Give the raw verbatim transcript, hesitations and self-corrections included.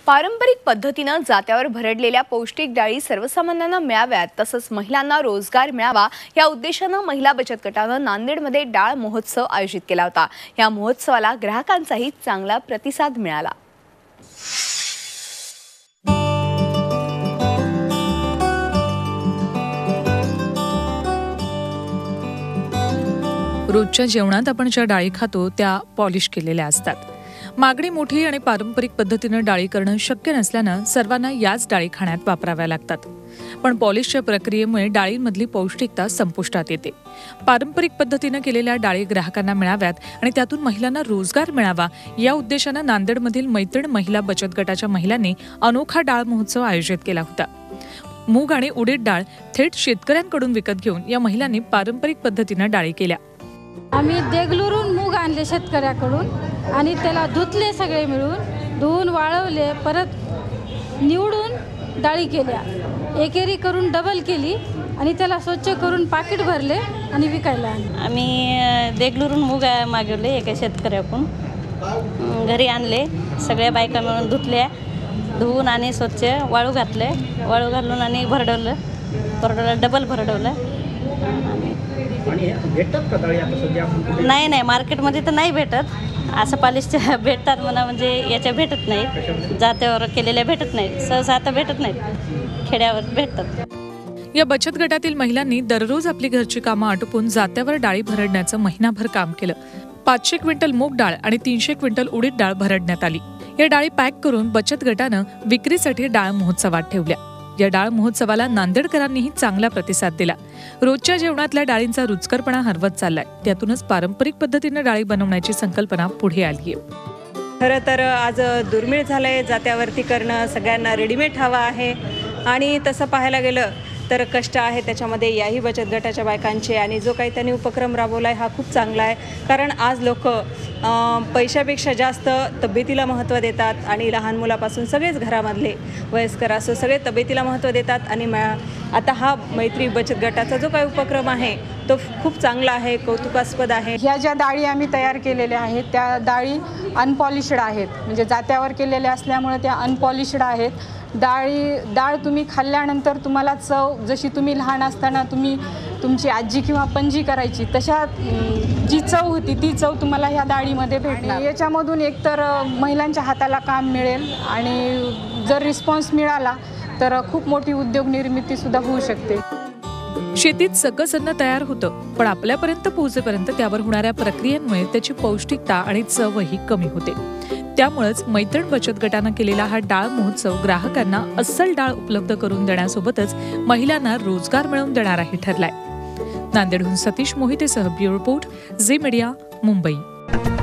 पारंपरिक पद्धतीने जात्यावर भरडलेल्या पौष्टिक डाळी सर्वसामान्यांना मिळाव्यात तसंच महिलांना रोजगार मिळावा या उद्देशाने महिला बचत गटाने नांदेडमध्ये डाळ महोत्सव आयोजित केला होता। या महोत्सवाला ग्राहकांचाही चांगला प्रतिसाद मिळाला। रोजच्या जेवणात आपण ज्या डाळी खातो त्या पॉलिश केलेल्या असतात। मागणी मोठी आणि पारंपरिक पद्धतीने डाळी करणं शक्य नसल्यानं सर्वांना याच डाळी खाण्यात वापराव्या लागतात। पण पॉलिशच्या प्रक्रियेमुळे डाळींमधली पौष्टिकता संपुष्टात येते। पारंपरिक पद्धतीने केलेल्या डाळी ग्राहकांना मिळाव्यात आणि त्यातून महिलांना रोजगार मिळावा या उद्देशाने नांदेडमधील मैत्रीण महिला बचत गटाच्या महिलांनी अनोखा डाळ महोत्सव आयोजित केला होता। मूग आणि उडीद डाळ थेट शेतकऱ्यांकडून विकत घेऊन या महिलांनी पारंपरिक पद्धतीने डाळी केल्या। आम्ही देगलूरून मूग आणले शेतकऱ्याकडून आणि त्याला धुतले, सगळे मिळून धुवून वाळवले, परत निवडून डाळी केल्या, एकेरी करून डबल केली आणि त्याला स्वच्छ करून पाकिट भरले आणि विकायला आणले। आम्ही देगलूरून मूग मागवले एका शेतकऱ्याकडून, घरी आणले, सगळ्या बायका मिळून धुतल्या, धुवून आणि स्वच्छ वाळू घातले, वाळू घालून आणि भरडवलं, भरडवलं डबल भरडवलं। नाही नाही मार्केटमध्ये तर नाही भेटत, असं पॉलिशच्या भेटतात म्हणा, म्हणजे याच्या भेटत नाही, जात्यावर केलेल्या भेटत नाही, सहसा आता भेटत नाहीत, खेड्यावर भेटतात। या बचत गटातील महिलांनी दररोज आपली घरची कामं आटोपून जात्यावर डाळी भरडण्याचं महिनाभर काम केलं। पाचशे क्विंटल मूग डाळ आणि तीनशे क्विंटल उडीद डाळ भरडण्यात आली। या डाळी पॅक करून बचत गटानं विक्रीसाठी डाळ महोत्सवात ठेवल्या। या डाळ महोत्सवाला नांदेडकरांनीही चांगला प्रतिसाद दिला। रोजच्या जेवणातल्या डाळींचा रुचकरपणा हरवत चाललाय, त्यातूनच पारंपरिक पद्धतीने डाळी बनवण्याची संकल्पना पुढे आली आहे। खरं तर आज दुर्मिळ झालंय जात्यावरती करणं, सगळ्यांना रेडीमेड हवा आहे आणि तसं पाहायला गेलं तर कष्ट आहे त्याच्यामध्ये याही बचत गटाच्या बायकांचे, आणि जो काही त्यांनी उपक्रम राबवला आहे हा खूप चांगला आहे। कारण आज लोक पैशापेक्षा जास्त तब्येतीला महत्त्व देतात आणि लहान मुलापासून सगळेच घरामधले वयस्कर असो सगळे तब्येतीला महत्त्व देतात। आणि आता हा मैत्री बचत गटाचा जो काही उपक्रम आहे तो खूप चांगला आहे, कौतुकास्पद आहे। ह्या ज्या डाळी आम्ही तयार केलेल्या आहेत त्या डाळी अनपॉलिश्ड आहेत, म्हणजे जात्यावर केलेल्या असल्यामुळे त्या अनपॉलिश्ड आहेत। डाळी डाळ तुम्ही खाल्ल्यानंतर तुम्हाला चव, जशी तुम्ही लहान असताना तुम्ही तुमची आजी किंवा पणजी करायची तशा जी चव होती ती चव तुम्हाला ह्या डाळीमध्ये भेटणार। याच्यामधून एकतर महिलांच्या हाताला काम मिळेल आणि जर रिस्पॉन्स मिळाला तर खूप मोठी उद्योग निर्मिती सुद्धा होऊ शकते। शेतीत सकस अन्न तयार होतं, पण आपल्यापर्यंत पोहोचेपर्यंत त्यावर होणाऱ्या प्रक्रियेमुळे त्याची पौष्टिकता आणि चवही कमी होते। त्यामुळेच मैत्रीण बचत गटानं केलेला हा डाळ महोत्सव ग्राहकांना अस्सल डाळ उपलब्ध करून देण्यासोबतच महिलांना रोजगार मिळवून देणाराही ठरलाय। नांदेडहून सतीश मोहितेसह ब्युरो रिपोर्ट, झी मीडिया, मुंबई।